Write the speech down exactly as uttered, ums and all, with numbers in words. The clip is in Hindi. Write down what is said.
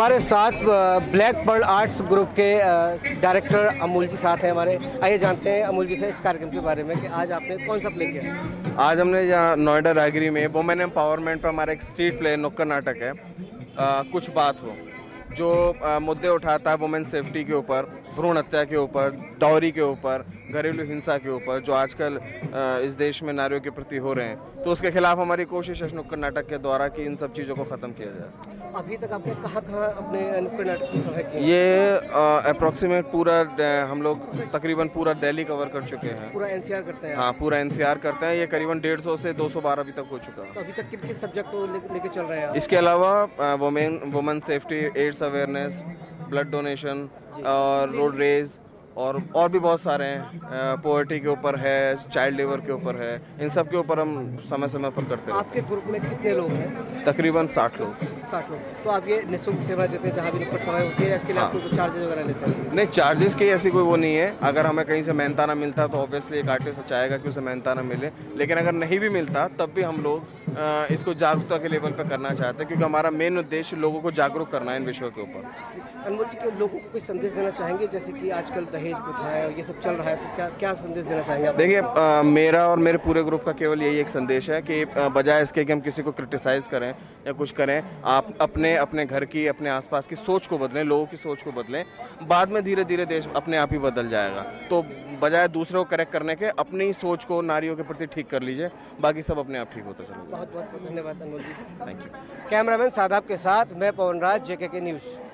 हमारे साथ ब्लैक पर्ल आर्ट्स ग्रुप के डायरेक्टर अमूल जी साथ हैं हमारे। आइए जानते हैं अमूल जी से इस कार्यक्रम के बारे में कि आज आपने कौन सा प्ले किया। आज हमने यहाँ नोएडा रायगिरी में वुमेन एम्पावरमेंट पर हमारा एक स्ट्रीट प्ले नुक्कड़ नाटक है। आ, कुछ बात हो जो आ, मुद्दे उठाता है वुमेन सेफ्टी के ऊपर, भ्रूण हत्या के ऊपर, डाउरी के ऊपर, घरेलू हिंसा के ऊपर जो आजकल आ, इस देश में नारियों के प्रति हो रहे हैं, तो उसके खिलाफ हमारी कोशिश है नुक्कड़ नाटक के द्वारा कि इन सब चीज़ों को ख़त्म किया जाए। अभी तक आपने कहाँ कहाँ अपने नुक्कड़ नाटक की सभा की? ये अप्रोक्सीमेट पूरा हम लोग तकरीबन पूरा दिल्ली कवर कर चुके हैं। पूरा एनसीआर करते हैं? हाँ, पूरा एनसीआर करते हैं। ये करीबन डेढ़ सौ से दो सौ बारह अभी तक हो चुका है। तो अभी तक किन किन सब्जेक्ट को लेके ले चल रहे हैं? इसके अलावा women women safety, AIDS awareness, blood donation और रोड रेज और और भी बहुत सारे हैं। पॉवर्टी के ऊपर है, चाइल्ड लेबर के ऊपर है, इन सब के ऊपर हम समय समय पर करते हैं। आपके ग्रुप में कितने लोग हैं? तकरीबन साठ लोग। साठ लोग। तो आप ये निःशुल्क सेवा देते हैं जहाँ भी नुक्कड़ सभा होती है, इसके लिए हाँ। आपको कुछ चार्जेस वगैरह लेते हैं? नहीं, चार्जेस की ऐसी कोई वो नहीं है। अगर हमें कहीं से मेहनताना मिलता है तो ऑब्वियसली एक आर्टिस्ट चाहेगा कि उसे मेहनताना मिले, लेकिन अगर नहीं भी मिलता तब भी हम लोग इसको जागरूकता के लेवल पर करना चाहते हैं, क्योंकि हमारा मेन उद्देश्य लोगों को जागरूक करना है इन विषयों के ऊपर। अनमोल जी, के लोगों को कोई संदेश देना चाहेंगे, जैसे कि आजकल दहेज प्रथा है और ये सब चल रहा है, तो क्या क्या संदेश देना चाहेंगे? देखिए, मेरा और मेरे पूरे ग्रुप का केवल यही एक संदेश है कि बजाय इसके कि हम किसी को क्रिटिसाइज़ करें या कुछ करें, आप अपने अपने घर की, अपने आसपास की सोच को बदलें, लोगों की सोच को बदलें। बाद में धीरे धीरे देश अपने आप ही बदल जाएगा। तो बजाय दूसरों को करेक्ट करने के अपनी सोच को नारियों के प्रति ठीक कर लीजिए, बाकी सब अपने आप ठीक होता चलेगा। बहुत बहुत धन्यवाद Anmol ji. Thank you. Cameraman Sadab के साथ मैं पवन राज, जेके के न्यूज़।